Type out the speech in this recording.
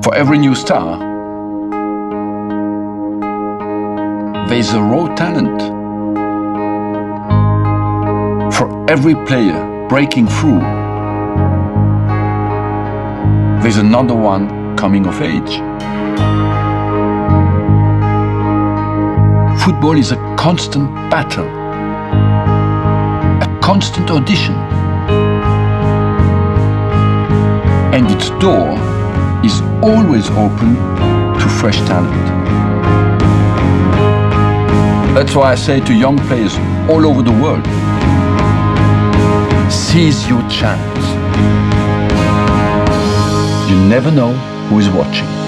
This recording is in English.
For every new star, there's a raw talent. For every player breaking through, there's another one coming of age. Football is a constant battle, a constant audition, and its door is always open to fresh talent. That's why I say to young players all over the world, seize your chance. You never know who is watching.